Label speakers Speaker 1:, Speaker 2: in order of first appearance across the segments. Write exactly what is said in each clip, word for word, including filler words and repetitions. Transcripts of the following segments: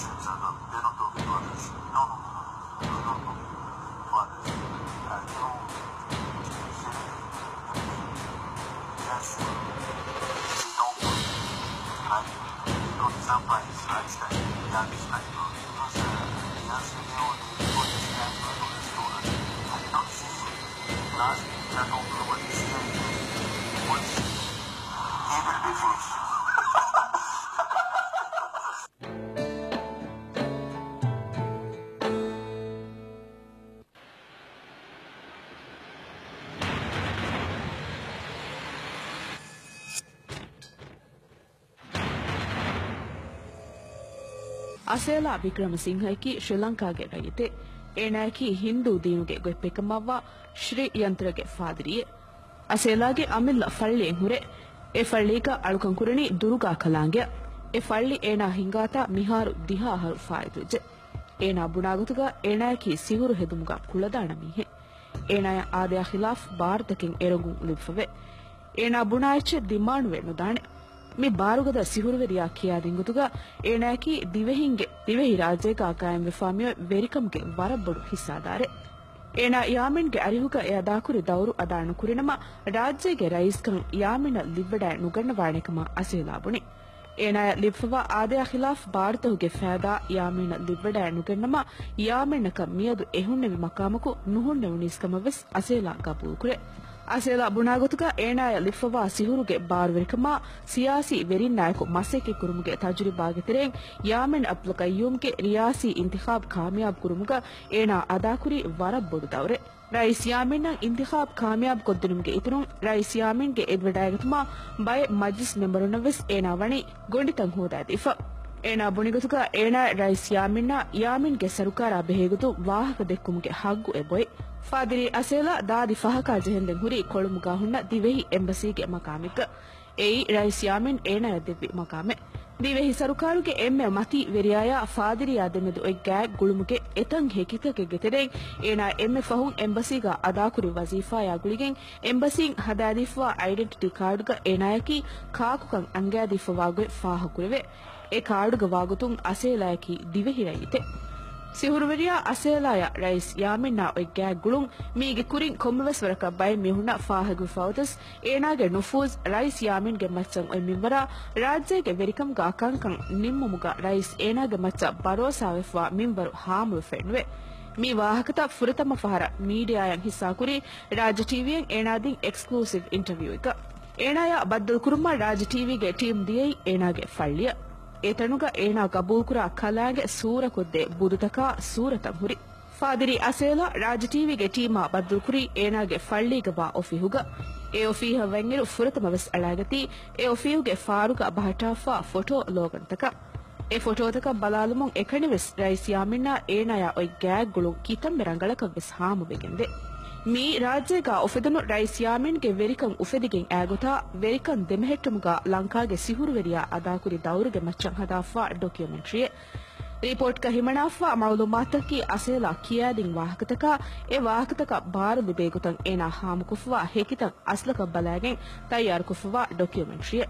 Speaker 1: Asela Wickramasinghe ki Sri Lanka ge rayite ena ki Hindu dinu ge goy pekamawwa Sri Yantra ge fadiriye Asela ge amilla falli hure e falli ka alukan kurani duruga kalange e falli ena hingata miharu diha haru faiduje ena bunagutuga ena ki siguru hedumuga kuladana mihe ena ya aadya khilaf bhartakin erogun lifave ena bunaiche dimanu ve nodane mi barugada sihuruveriya kiya dingutuga enaki divehinge divehi rajye ka kaim vefamiyo verikamge warabbodu hisadare ena yamen ge arihuga yada kuri dawru adanu kurinama rajye ge rais kan yamena livvada nuganna wanekama asela buni ena livwa aadya khilaf bhartahuge faida yamena livvada nugannama yamenaka miyadu ehunne makamuku nuhunne uniskama ves asela kabul kure Asela bunagotuga enaya lifwa sihuruge barverkama siyasi verin nayako maseke kurumuge tajribaage tereng Yamen Abdul Gayoom ke riyasi intikhab kamyab kurumuga ena adakuri warabbodu dawre rais Yamen nang intikhab kamyab koddunumge itunun rais Yamen ge edwadagatuma bay majlis memberunavs ena wani gonditan hoda difa ena bunigotuga ena rais Yamen na Yamen ge sarukara behegutu wahaka dekkumge haggu eboy Fadiri Asela dadi fahaka jehenden huri kolumuga hunna divehi embassy ge makamika ei rais Yamen ena yaddevi makame divehi sarukaruge emme mati veriyaya fadiri yademedu e gag gulumuge etan hekitake getereng ena emme fahun embassy ga adakuri wazifa ya guligen embassy hadadifwa identity card ga enayaki kaakukan angadifwa wage fahakureve e card ga wagutun Asela yaki divehi rayite Sihuruveriya Asela ya rais Yamen na oy gag gulun mige kurin kommes waraka bay mihuna fahagu fautas ena ge nufuz rais Yamen ge matsan oy minwara rajye ge verikam ga kankan nimmumuga rais ena ge matsa barosa wefwa minwaru haamu fenwe mi wahakata furatama fahara media yan hissa kuri Raajje T V yen ena din exclusive interview එක ena ya Abdul kurma Raajje T V ge team diyei ena ge falliya etenuga ena kabul kura kalage sura kodde budutaka suratan huri fadiri Asela Raajje T V ge teama Abdul kuri ena ge falli ga ba ofihuga e ofiha wengiru furatama ves alagati e ofihuge faruga bahatafa photo logantaka e photo taka balalumon ekani ves rais Yamen ena ya oy gag gulu kitam merangalaka ves haamu begende mi rajye ga ofedunu rais Yamen ge verikam ufedigen agota verikan demehettumuga lanka ge sihuruveriya adakuri dawruge machan hadafa documentary report ka himanafa maulumataki Asela kiyadin wahakataka e wahakataka bar bebegutan ena haamu kufwa hekitan aslaka balagen tayyar kufwa documentary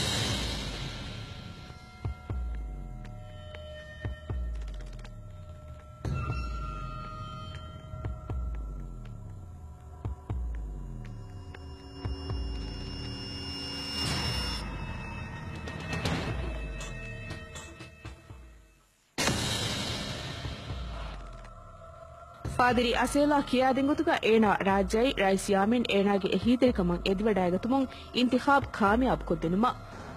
Speaker 1: Fadiri Asela kiya dingutuga ena rajyai rais Yamen ena ge ehiterkaman edwadagatumon intikhab kamyab koddenuma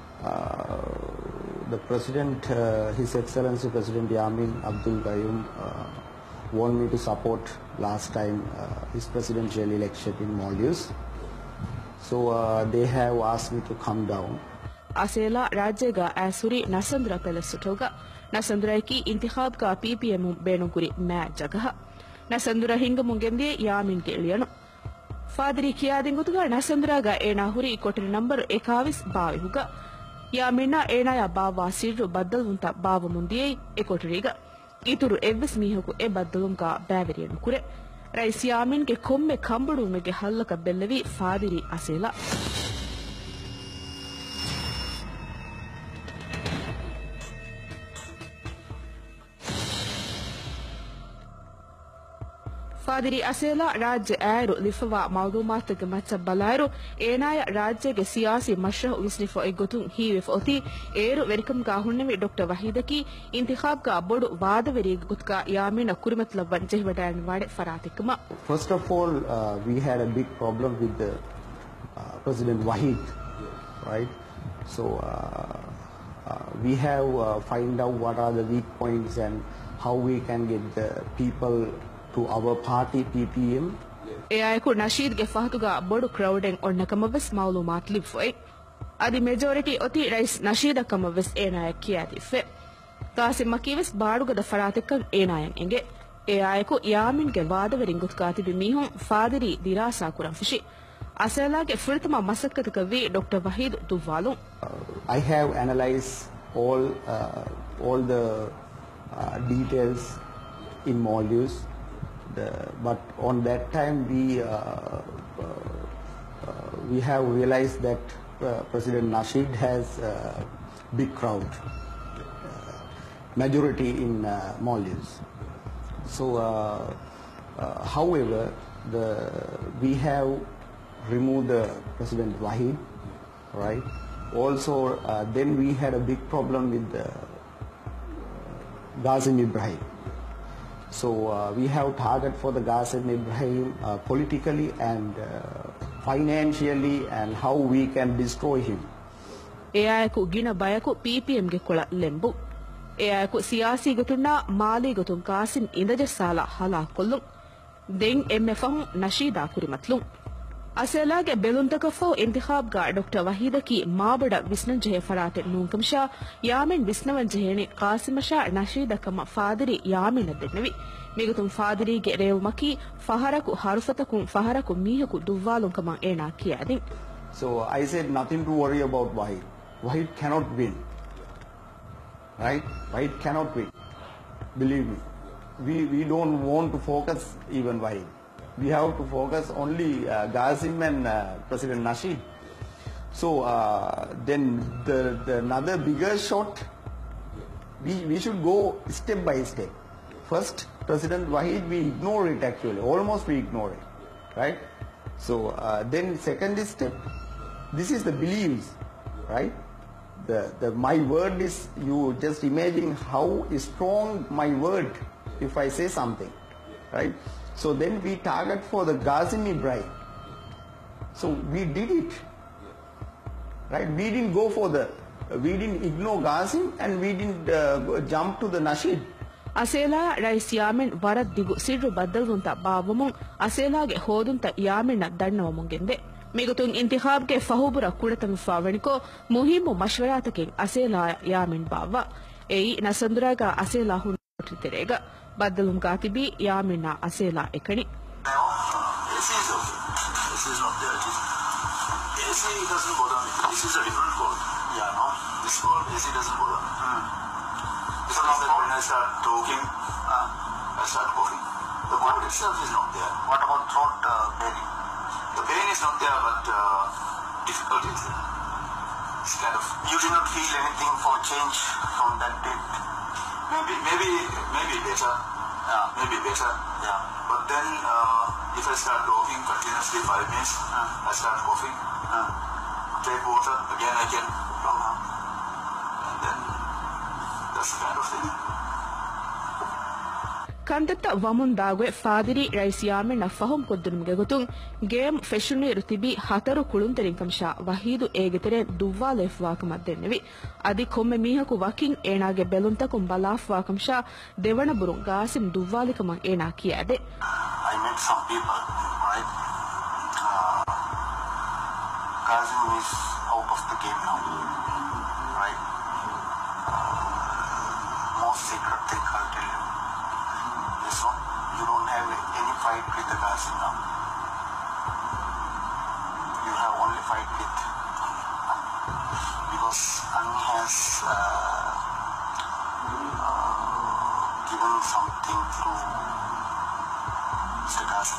Speaker 2: the president uh, his excellency President Yamin Abdul Gayoom uh, want me to support last time uh, his presidential election in Maldives so uh, they have asked me to come down
Speaker 1: Asela rajyega asuri nasandra pelasutoga nasandra ki intikhab ka P P M benukuri ma jagaha Nasandura hinga mungendie Yamen ke eliyanu Fadiri kiyadingutuga Nasanduraga ena huri kotri number ekavis bavihuga Yamen ena ya bawa sirru baddalunta bawa mundiyei e kotriga ituru evves mihuku e baddalunka baveriyanu kure rais Yamen ke komme kambudumege hallaka bellevi Fadiri Asela ಫಾದಿರಿ ಅಸೇಲಾ ರಾಜ್ಯ ಆಯರು ಲಿಫವಾ ಮೌಲೂಮಾತ್ಗೆ ಮಚ್ಚ ಬಲಾಯರು ಏನಾಯ ರಾಜ್ಯಗೆ ಸಿಯಾಸಿ ಮಶ್ರಹ್ ವಿಸ್ಲಿಫೋ ಎಗ್ಗೊತು ಹೀವೆಫ್ ಒತಿ ಏರು ವೆರಿಕಮ್ ಗಾ ಹುಣ್ಣೆವಿ doctor ವಹೀದಕಿ ಇಂತಿಖಾಬ್ ಗಾ ಬೊಡು ವಾದವೆರಿಗೆ ಗುತ್ಕಾ ಯಾಮಿನ ಕುರಿಮತ್ ಲವ್ವನ್ ಜೆಹ್ವಡಾಯನ್ ವಾಡೆ ಫರಾತಿಕಮ.
Speaker 2: First of all, uh, we had a big problem with the uh, President Wahid, right? So uh, uh, we have uh, find out what are the weak points and how we can get the people to our party P P M.
Speaker 1: E ayku Nasheed ge fahtuga bodu crowding onna kamaves maulumat livfoy. Adi majority oti rais Nasheeda kamaves enayak kiyati fe. Qasim makives baaduga da faratekkan enayan enge. E ayku Yamin ge waadaverin gutkati bi mihun fadiri dirasa kuran fishi. Asela ge furtama masakkataka vi Doctor Wahid Duwalun.
Speaker 2: I have analyzed all uh, all the uh, details in Maldives. The, but on that time we uh, uh, uh, we have realized that uh, President Nasheed has a big crowd, uh, majority in uh, Maldives. So, uh, uh, however, the we have removed the President Wahid, right? Also, uh, then we had a big problem with the Gayoom Ibrahim. So uh, we have target for the Gayoom Ibrahim uh, politically and uh, financially and how we can destroy him.
Speaker 1: E ayku gina bayaku P P M ge kola lembu. E ayku siyasi gutunna mali gutun Qasim indaje sala hala kollum. Den emme fahun Nasheeda kurimatlum. Asela ge beluntaka fo intikhab ga Doctor Wahidaki maabada visnan jehe farate nunkamsha Yamin visnawan jeheni Qasim-sha Nasheeda kama fadiri Yamin addennevi. Migutun fadiri ge rewmaki faharaku harufatakun faharaku mihaku duwwalun kama ena kiyadin.
Speaker 2: So I said nothing to worry about Wahid. Wahid cannot win. Right? Wahid cannot win. Believe me. We we don't want to focus even Wahid. We have to focus only uh, Gayoom and uh, President Nasheed. So uh, then the, the another bigger shot, we, we should go step by step. First, President Wahid, we ignore it actually, almost we ignore it, right? So uh, then second step, this is the beliefs, right? The, the my word is, you just imagine how strong my word if I say something, right? So then we target for the Gayoom Ibrahim. So we did it, right? We didn't go for the, we didn't ignore Gayoom and we didn't uh, jump to the Nasheed.
Speaker 1: Asela rais Yamin warat digu sidru baddalunta bawamun Asela ge hodunta Yamin na dannawamun gende. Migutun intikhab ge fahubura kudatami fawaniko muhimu mashwaratakin Asela Yamin bawa. Ei nasanduraga Asela hun terega. Baddalum gatibi Yamina Asela ekani.
Speaker 3: A C is okay. A C is not there. A C doesn't bother me. This is a different code. Yeah, no? This code, A C doesn't bother me. Hmm. This is that when I start talking, uh, I start coughing. The code itself is not there. What about throat uh, pain? The pain is not there, but uh, difficulty is there. It's kind of... You did not feel anything for change from that date? Maybe, maybe, maybe better. Yeah, maybe better. Yeah. But then, uh, if I start coughing continuously five minutes, uh, I start coughing. Uh, take water again. I can, uh, and then that's the kind of thing.
Speaker 1: Kandata wamun dagwe fadiri rais Yamin na fahum koddunum ge gotun game feshuni rutibi hataru kulunterin kamsha Wahidu egetere duwwa lefwa kam dennevi adi komme mihaku wakin enage beluntakum balafwa kamsha devana burun Gayoom duwwalikam ena kiyade.
Speaker 3: I met some people, right? Uh, Gayoom is out of the game now, right? Uh, most secret thing I'll tell you. This one, you don't have any fight with the Gayoom now. You have only fight with because Ani has uh, uh, given something to Mister Gayoom.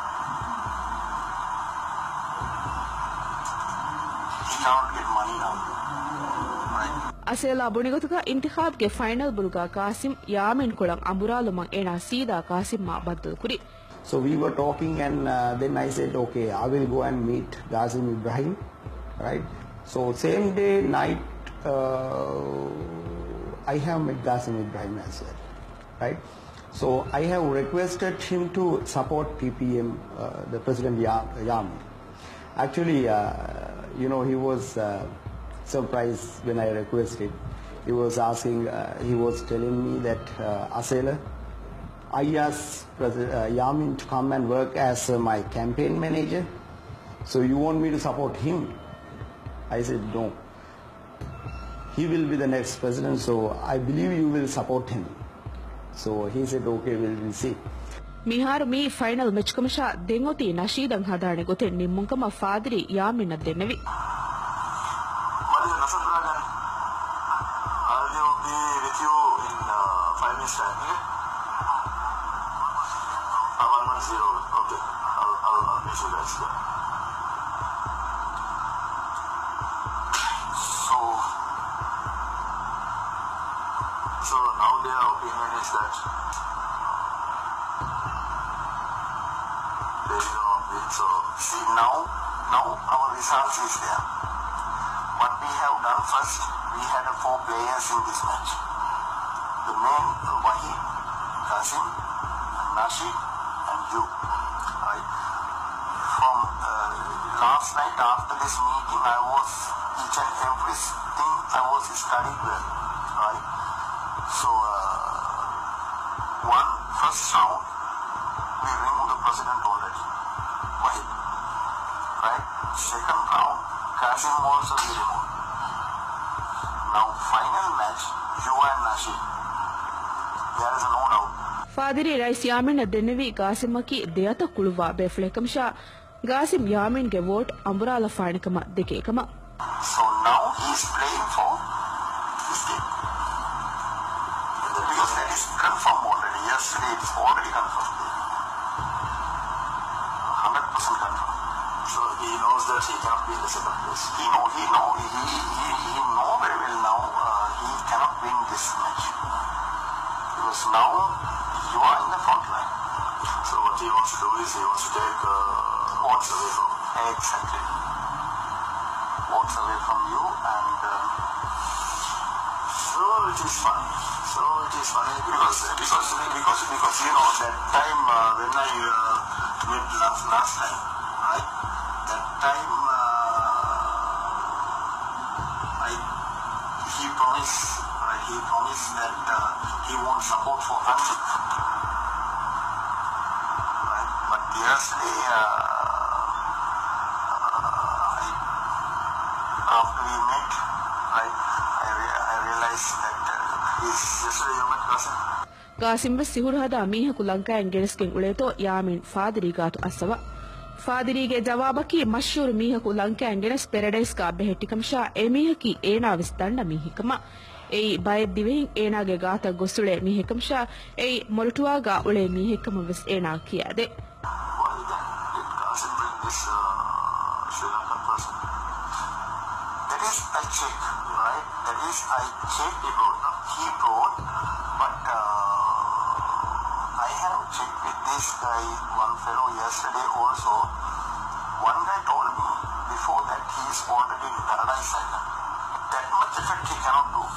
Speaker 3: He cannot get money now, right?
Speaker 1: Asela bonigotuka intikhab ge final bulga Qasim Yamin kulang amburalumang ena sida Qasim ma baddal kuri.
Speaker 2: So we were talking, and uh, then I said, okay, I will go and meet Gayoom Ibrahim, right? So same day night, uh, I have met Gayoom Ibrahim as well, right? So I have requested him to support P P M, uh, the President Yameen. Actually, uh, you know, he was uh, surprised when I requested. He was asking, uh, he was telling me that, uh, Asela, I asked President uh, Yameen to come and work as uh, my campaign manager. So you want me to support him? I said, no. He will be the next president, so I believe you will support him. So he said, okay, we will see.
Speaker 1: Mihar mi final match kamasha dengoti nashidan hadane gote nimmunkama fadri Yameen addenevi.
Speaker 3: I'll be with you in uh, five minutes time, okay? Uh, one one zero, okay. I'll, I'll, I'll meet you guys there. So, so now their opinion is that they don't win. So, see now, now our result is there. What we have done first, we had uh, four players in this match. The main uh, Wahid, Qasim, Nashi, and you. Right? From uh, last night after this meeting, I was each and everything I was studying well. Right? So uh, one first round, we removed the president already. Wahid. Right? Second round, Qasim also we removed. Now final match, you and Nashi. There is no doubt.
Speaker 1: Fadiri Rais Yameen addenevi Qasimaki deyata kuluwa beflekamsha Gayoom Yameen ge vote amburala fanikama dekekama.
Speaker 3: So now he is playing for this game. Because that is confirmed already. Yesterday it is already confirmed. one hundred percent confirmed. So he knows that he cannot be in the second place. He know, he know, he, he, he know very well now uh, he cannot win this match. Because now you are in the front line. So what he wants to do is he wants to take uh, votes away from you. Exactly. Votes away from you, and uh, so it is funny. So it is funny because because because because you know that time uh, when I uh, met last last time, right? That time uh, I he promised uh, he promised that uh, he won't support for Abdul. Right? But yesterday, uh, uh, I, after we met, right, I, re I realized that uh, he's yesterday you met Qasim.
Speaker 1: Qasim bes sihurhada miha kulanka engeresken uleto Yameen fadiri gatu asawa. Fadiri ge jawabaki mashhur miha kulanka engeres paradise ka behettikamsha emiha ki ena visdanna mihikama. Ei bayed divehin ena ge gata gosule mihikamsha ei moltuwa ga ule mihikama ves ena kiyade.
Speaker 3: Why then did Qasim bring this uh, Sri Lankan person? That is I checked, right? That is I checked he brought. No? He brought, but uh, I have checked with this guy, one fellow yesterday also. One guy told me before that he is already in Paradise Island. That much effect he cannot do.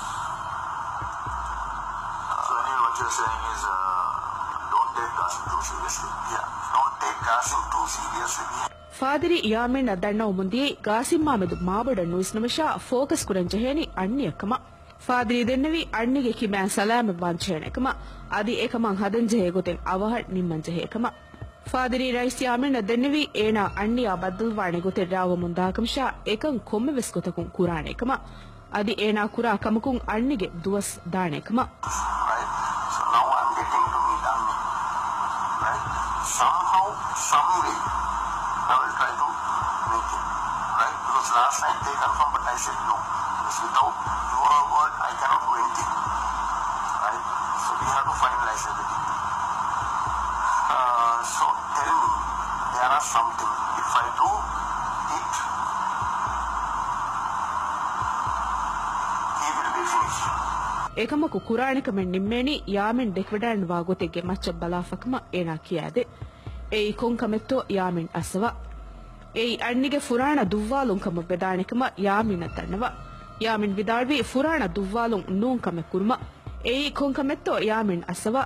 Speaker 3: So anyway, what you're saying is uh, don't take Qasim too seriously. Yeah, don't take Qasim too seriously.
Speaker 1: Fadiri Yameen adanna umundi Qasim Mamedu maabada nuisnamasha focus kuranjeheni anniyakama. Fadiri dennevi annige kiman salama banchhenekama adi ekaman hadanjehe goten awahad nimmanjehekama. Fadiri Rais Yameen dennevi ena anniya Abdul wane goten rawa mundakamsha ekan komme ves gotakun kuranekama adi ena kura kamakun annige duwas danekama.
Speaker 3: Right? So now I'm getting to meet Ammi. Right? Somehow, some way, I will try to make him. Right? Because last night they confirmed, but I said no. Because without your word, I cannot do anything. Right? So we have to finalize everything. Uh, so tell me, there are something. If I do it, he will be finished.
Speaker 1: Ekamaku Quranika men nimmeni Yameen dekwedan wa gotege macca balafakama ena kiyade. ei konkametto Yamin asawa ei annige furana duvwalun kama bedanikama Yamin atannawa Yamin vidalvi furana duvwalun nun kame kurma ei konkametto Yamin asawa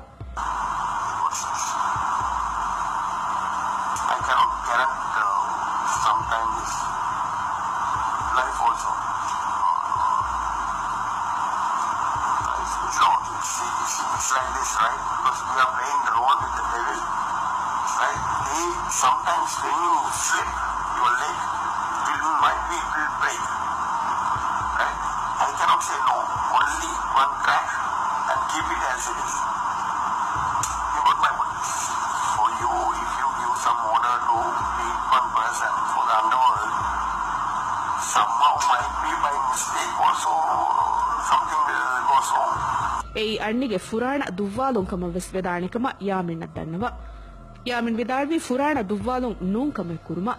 Speaker 3: Sometimes when you slip your leg, it will, might be, it will break. Right? I cannot say no. Only one crack and keep it as it is. You got my point. For you, if you give some order to beat one person for the underworld, somehow might be by mistake also something goes wrong.
Speaker 1: ei annige furana duvwalun kama vesvedanikama Yamin adannawa Yamin vidalvi furana duvwalun nun kame kurma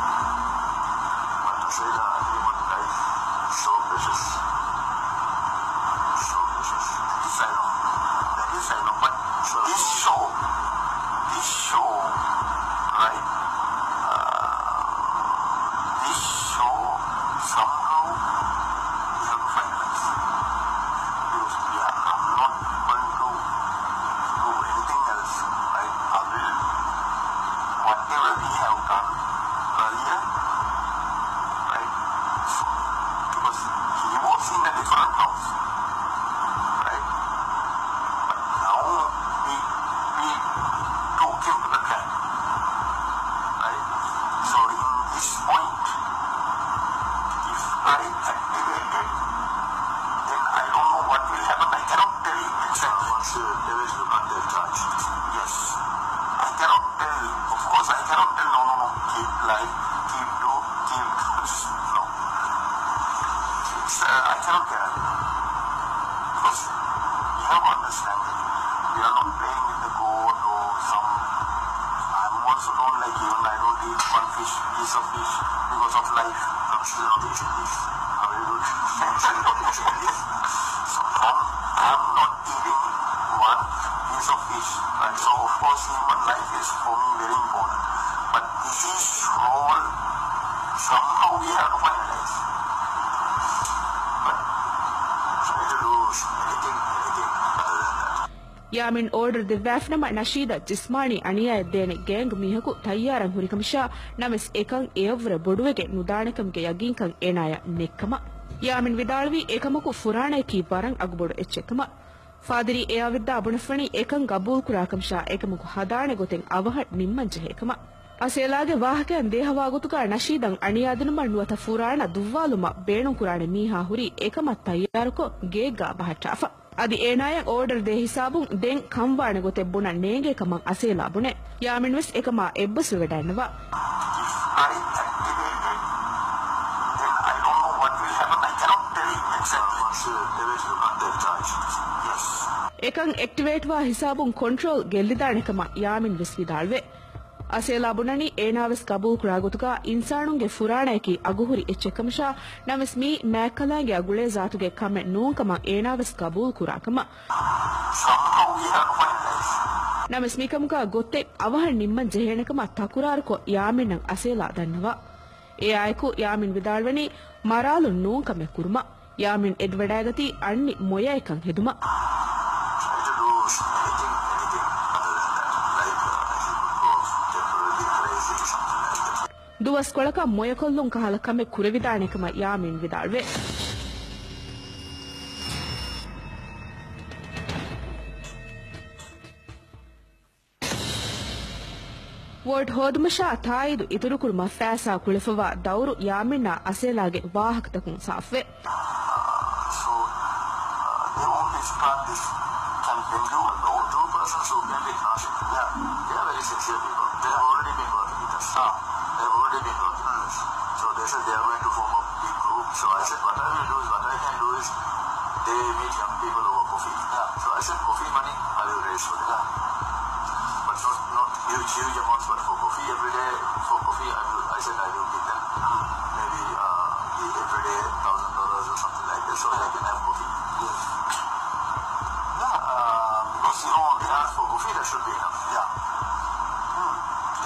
Speaker 1: Yamin order the wafnama nashida jismani aniya dene gang mihaku tayyaran hurikamisha names ekan evre boduwege nudanekamge yaginkan enaya nekkama Yamin vidalvi ekamaku furana ki barang agbodu echekama fadiri eyavidda abunafani ekan gabul kurakamsha ekamaku hadane goten avaha nimmanje hekama Aselage wahakan dehawagutuka nashidan aniyadunuma nuwata furana duvwaluma beenun kurane miha huri ekama tayyaruko geegga bahatafa adi enaya order de hisabun den kamwane gote buna nege kaman Asela bune Yamin wes ekama ebbasu wedannawa ekan activate wa hisabun control gellidanekama Yamin wes vidalwe Asela bunani enaves kabul kuragutuka insanunge furanaki aguhuri echekamasha names mi makalange agule zatuge kame nunkama enaves kabul kurakama names mi kamuka gotte avahan nimman jehenakama takurarko Yamin nan Asela dannawa e ayku Yamin vidalwani maralu nunkame kurma Yamin edwadagati anni moya ekan heduma duwas kolaka moyakollun kahala kame kurevidanekama Yamin vidalwe Ward hodmasha taidu ituru kurma fasa kulefawa dauru Yaminna Aselage wahaktakun safwe
Speaker 3: so they only start this campaign you know two persons who can be cautious yeah they are very sincere people they have already been working with us ah they have already been working with us so they said they are going to form a big group so I said what I will do is what I can do is they meet young people over coffee yeah so I said coffee money I will raise for them yeah. But not not huge huge amounts but for coffee every day for coffee I will I said I will give them maybe uh every day thousand dollars or something like that so they can have coffee yes. Yeah uh, because you know they ask for coffee that should be enough yeah hmm.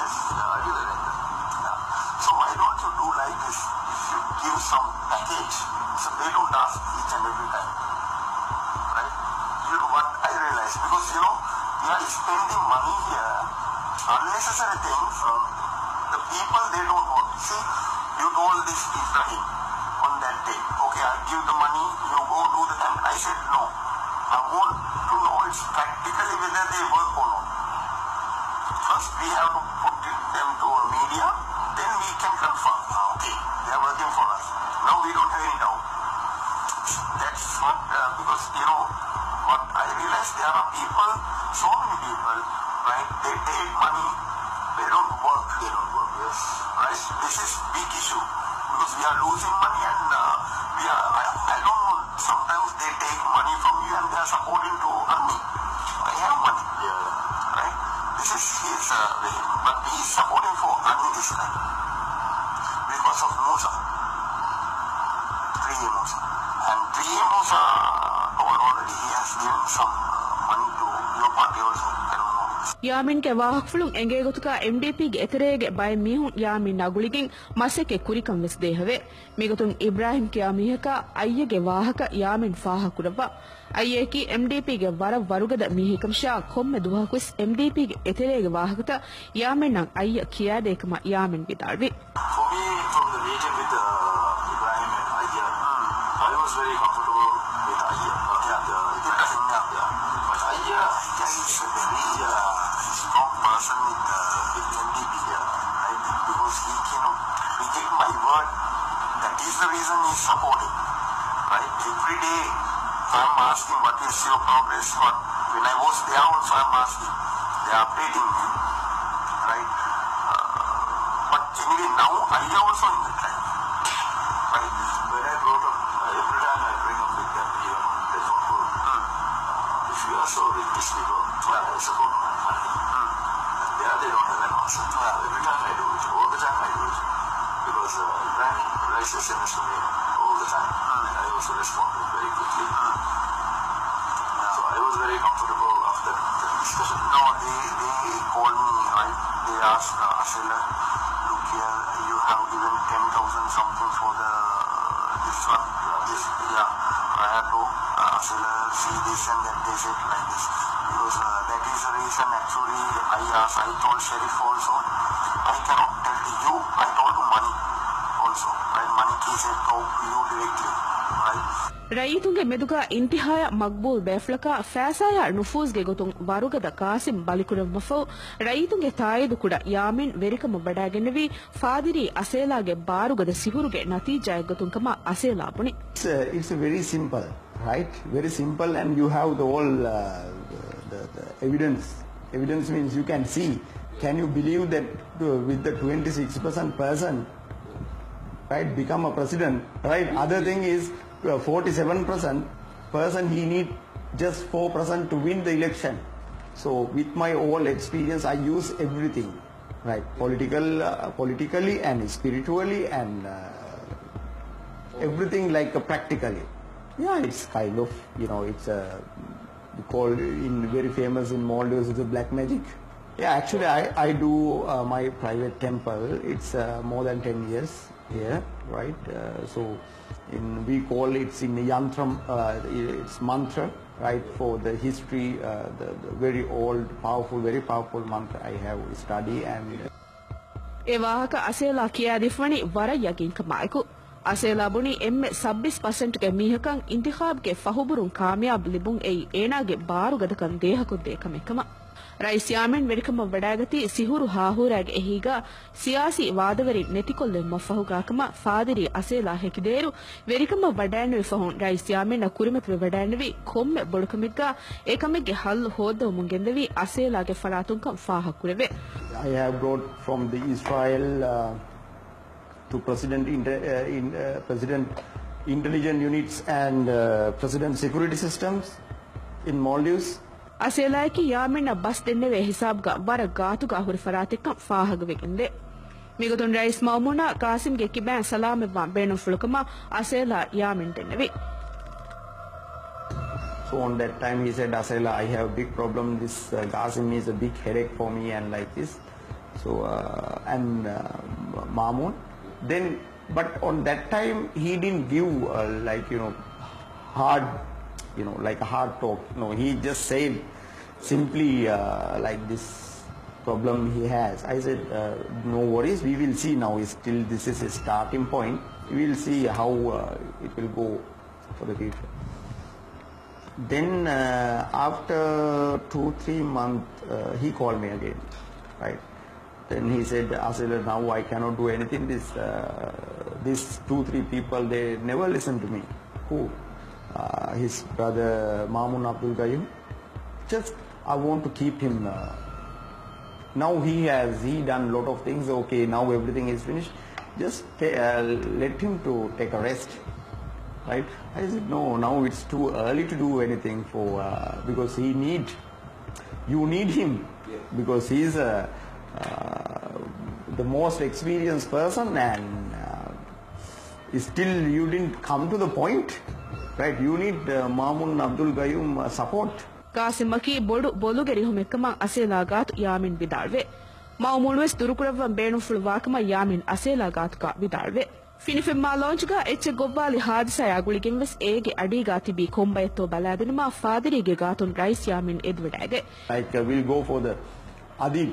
Speaker 3: give some package. So they don't ask each and every time. Right? You know what I realize? Because, you know, we are spending money here, unnecessary things. Um, the people, they don't want. See, you told this Ibrahim on that day, okay, I'll give the money, you go do the time. I said, no. I want to know it's practically whether they work or not. First, we have to put it, them to a media, then we can confirm. Ah, okay, they are working for us. Now we don't have any doubt. That's what, uh, because, you know, what I realized, there are people, so many people, right, they take money, they don't work, they don't work, yes, right? This is big issue, because we are losing money and uh, we are, I, I don't know, sometimes they take money from you and they are supporting to army. I have money, yeah, right? This is his uh, way, but he is supporting for army this time, because of Musa, three Musa. And three Musa told already he has given some money to your party also. I don't know.
Speaker 1: Yameen ಗೆ ವಾಹಕ್ಫುಳುಂ ಎಂಗೆ ಗೊತುಕ MDP ಗೆ ಎತರೇಗೆ ಬೈ ಮೀಹುಂ ಯಾಮಿನ್ ನಗುಳಿಗಿಂ ಮಸೆಕೆ ಕುರಿಕಂ ವೆಸ್ ದೇಹವೆ ಮಿಗತುಂ ಇಬ್ರಾಹಿಂ ಕೆ ಅಮೀಹಕ ಅಯ್ಯಗೆ ವಾಹಕ ಯಾಮಿನ್ ಫಾಹ ಕುರವ ಅಯ್ಯೇಕಿ ಎಂಡಿಪಿ ಗೆ ವರ ವರುಗದ ಮೀಹಿಕಂ ಶಾ ಕೊಮ್ಮೆ ದುಹಕುಸ್ ಎಂಡಿಪಿ ಗೆ ಎತರೇಗೆ ವಾಹಕತ ಯಾಮಿನ್ ನಂ ಅಯ್ಯ ಕಿಯಾದೇಕಮ Yameen ವಿದಾಳ್ವಿ
Speaker 3: For me, from the meeting with uh, Ibrahim and Ayya, I was very comfortable with Ayya. Yeah, uh, Ibrahim, yeah, yeah. But Ayya, Ayya is a very uh, strong person with, uh, with N D P, yeah, right? Because he cannot, he take my word, that is the reason he is supporting, right? Every day, I am asking what is your progress, what, when I was there also I am asking, they are updating me, right? But anyway, now Ayya also in the time. Right? When I brought up, uh, every time I bring up with them, even on telephone call, mm. uh, if you are so rich, this people, yeah, I support my family. Mm. And there they don't have an answer. Yeah, every time I do it, all the time I do it. Because uh, Ibrahim writes S M S to me all the time. Mm. And I also respond to it very quickly. Mm. Yeah. So I was very comfortable after the discussion. No, they, they called me, right? They asked uh, Asela, look here, you have given ten thousand something for the, this one, uh, this, yeah, I had to uh, Asela see this and then they said like this. Because uh, that is the reason actually I asked, I told Sheriff also, I cannot tell to you, I told to money also, right? Money he said talk to you directly, right?
Speaker 1: ರೈತುಂಗೆ ಮೆದುಗ ಇಂತಿಹಾಯ Maqbool ಬೇಫ್ಲಕ ಫಾಸಾಯ ನುಫೂಸ್ಗೆ ಗೊತುಂ ವರುಗದ Kasim ಬಲಿಕುರಂ ಮಫೋ ರೈತುಂಗೆ ತಾಯಿದು ಕೂಡ ಯಾಮಿನ್ ವೆರಿಕಮ ಬಡಾಗೆನವಿ ಫಾದಿರಿ ಅಸೇಲಾಗೆ ಬಾರುಗದ ಸಿಹುರುಗೆ ನತೀಜಾಯ ಗೊತುಂ ಕಮ ಅಸೇಲಾ ಬುಣಿ
Speaker 2: It's very simple, right? Very simple, and you have the all uh, the, the evidence. Evidence means you can see. Can you believe that uh, with the twenty-six percent person, right, become a president, right? Other thing is uh, forty-seven percent person, he need just four percent to win the election. So with my whole experience, I use everything, right? Political, uh, politically and spiritually and uh, everything like uh, practically. Yeah, it's kind of, you know, it's a uh, called in very famous in Maldives, it's a black magic. Yeah, actually I, I do uh, my private temple. It's uh, more than ten years here, right? Uh, so in we call it in yantram, uh, it's mantra, right? For the history, uh, the, the very old, powerful, very powerful mantra I have studied and.
Speaker 1: ඒ වාහක අසේලා කියා දිෆවනි වර යකින් කමායකු අසේලා බුනි එම්මೆ සබ්බිස් පර්සන්ට් ಗೆ මීහකන් ඉන්තිඛාබ් ಗೆ ಫಹುಬುರುನ್ ಕಾಮಯಾಬ್ ಲಿಬುನ್ ಎಯಿ ಏನಾಗೆ ಬಾರು ಗದಕನ್ ದೇಹಕು ದೇಕಮೆಕಮ rice ಯಾಮೆನ್ ವೆರಿಕಮ ವಡಾಗತಿ ಸಿಹುರು ಹಾಹುರಾಗೆ ಎಹಿಗ ಸಿಯಾಸಿ ವಾದವರಿ ನೆತಿಕೊಲ್ಲೆ ಮಫಹುಗಾಕಮ ಫಾದಿರಿ ಅಸೇಲಾ ಹೆಕಿದೇರು ವೆರಿಕಮ ವಡಾನುವೆ ಫಹುನ್ rice ಯಾಮೆನ್ ಕುರಿಮತ್ ವಡಾನುವಿ ಕೊಮ್ಮೆ ಬೊಡಕಮಿಗ್ಗ ಏಕಮೆಗೆ ಹಲ್ ಹೋದ ಮುಂಗೆಂದವಿ ಅಸೇಲಾಗೆ ಫಲಾತುಂಕಂ ಫಾಹಕುರೆವೆ
Speaker 2: I have brought from the Israel uh, to President inter, uh, in uh, President intelligence units and uh, President security systems in Maldives.
Speaker 1: ಅಸೇಲಾಕಿ ಯಾಮೆನ್ನ ಬಸ್ ದೆನ್ನೆವೆ ಹಿಸಾಬ್ಗ ವರ ಗಾತುಗ ಹುರಿ ಫರಾತಿಕ್ಕಂ ಫಾಹಗವೆಗೆಂದೆ ಮಿಗತುನ್ ರೈಸ್ ಮೌಮುನಾ ಕಾಸಿಮ್ಗೆ ಕಿಬ್ಯಾನ್ ಸಲಾಮೆವ್ವಾ ಬೇಣು ಫುಳುಕಮ ಅಸೇಲಾ ಯಾಮೆನ್ ದೆನ್ನೆವೆ
Speaker 2: So on that time he said, Asela, I have a big problem. This uh, Gasim is a big headache for me and like this. So uh, and uh, Mamun. Then But on that time, he didn't give uh, like, you know, hard, you know, like a hard talk. No, he just said simply uh, like this problem he has. I said, uh, no worries, we will see now. Still, this is a starting point. We will see how uh, it will go for the future. Then uh, after two, three months, uh, he called me again, right? Then he said, Asela, now I cannot do anything. This, uh, these two, three people, they never listen to me. Who? Uh, his brother Mamun Abdul Gayoom. Just, I want to keep him. Uh, now he has, he done lot of things. Okay, now everything is finished. Just uh, let him to take a rest. Right? I said, no, now it's too early to do anything for, uh, because he need, you need him, because he's uh, uh, the most experienced person, and uh, still you didn't come to the point, right? You need uh, Mamun Abdul Gayoom uh, support.
Speaker 1: Kasimaki bodu bolugeri humekama Asela gat Yameen bidalve. Maumulwes durukuravam benu fulwakama Yameen Asela gat ka bidalve. Finifimma launchga etche gobbali hadisa yaguligenves ege adiga tibi kombayetto baladenuma fadirige gatun rais Yameen edwedage.
Speaker 2: Like uh, we'll go for the Adib,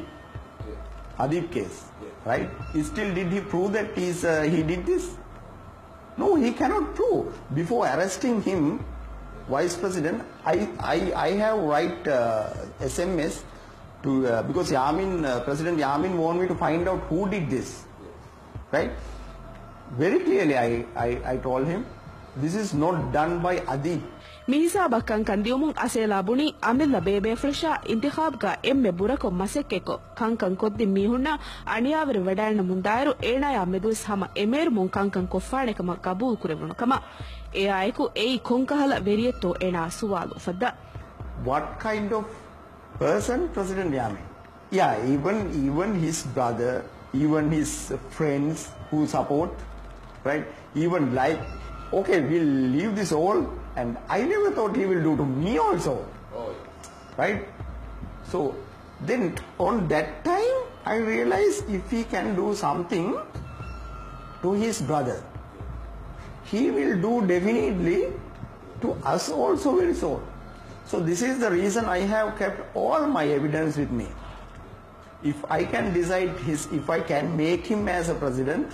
Speaker 2: Adib case, right? Still, did he prove that he's, uh, he did this? No, he cannot prove. Before arresting him, Vice President, I, I, I have write uh, S M S to, uh, because Yameen, uh, President Yameen want me to find out who did this, right? Very clearly I, I, I told him, this is not done by Adib.
Speaker 1: Mihisa bakkan kandiumun Asela buni amilla bebe fresha intikhab ga emme burako masekkeko kankan koddi mihunna aniyavere wedalna mundairu ena ya medus hama emer mun kankan koffane kama kabul kurevunu kama e ayeku ei konkahala veriyetto ena suwalu fadda.
Speaker 2: What kind of person President Yameen? Yeah, even even his brother, even his friends who support, right? Even like, okay, we'll leave this all, and I never thought he will do to me also, oh, yeah. Right? So then on that time, I realized if he can do something to his brother, he will do definitely to us also very soon. So this is the reason I have kept all my evidence with me. If I can decide his, if I can make him as a president,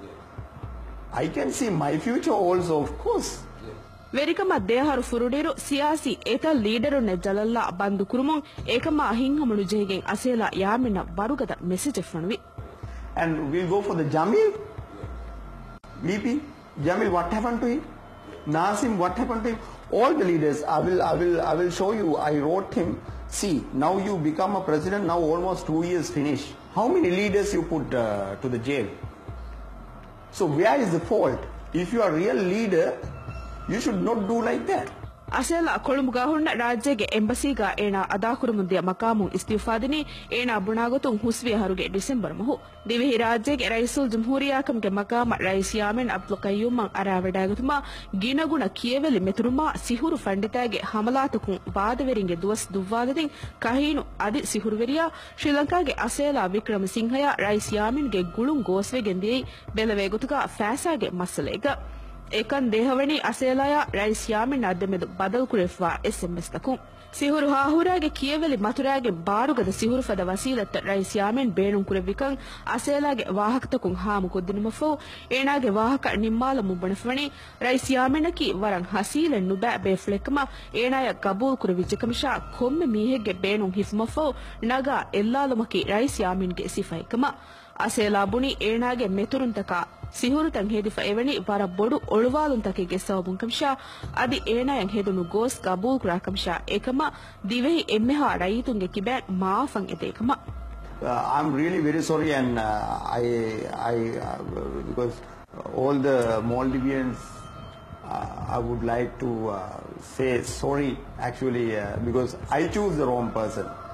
Speaker 2: I can see my future also, of course.
Speaker 1: Verikama deharu furudiru siyasi eta leaderu ne jalalla bandu kurumun ekama ahinhamunu jegen Asela Yameen barugada message effanuvi.
Speaker 2: And we'll go for the Jamil, V P. Jamil, what happened to him? Nasim, what happened to him? All the leaders, I will, I will, I will show you. I wrote him. See, now you become a president. Now almost two years finished. How many leaders you put uh, to the jail? So where is the fault? If you are a real leader, you should not do like that.
Speaker 1: Asela Kolumbu gahunna Raajje embassy ga ena adakurumundiya makamun istifadini ena bunagotun huswi haruge December mahu divi Raajje Raisul Jumhuriyakam ge makama Rais Yameen Abdul Gayoom arawedagutuma ginaguna kiyeveli meturuma sihuru fanditage hamalatukun baadaveringe duwas duvwadin kahinu adi sihurveriya Sri Lanka ge Asela Wickramasinghe Rais Yameen ge gulun goswe gendi belavegutuga fasa ge masalega ekan dehavani Aselaya Rais Yameen addemedu badal kurefwa S M S takun sihuru hahurage kiyeveli maturage barugada sihuru fada wasilatta Rais Yameen beenun kurevikan Aselage wahaktakun haamu koddinumafo enage wahaka nimmala mubbanafani Rais Yameen ki waran hasile nuba beflekma enaya kabul kurevichkamsha komme mihege beenun hifmafo naga ellalumaki Rais Yameen ge sifaikama Asela buni enage meturuntaka sihuru tan hedifa eveni wara bodu olwalun take gesawbun kamsha adi enayan hedunu gos kabul kurakamsha ekama divehi emmeha raitunge kibe maafan edekama.
Speaker 2: I'm really very sorry, and uh, I I uh, because all the Maldivians uh, I would like to uh, say sorry actually uh, because I choose the wrong person.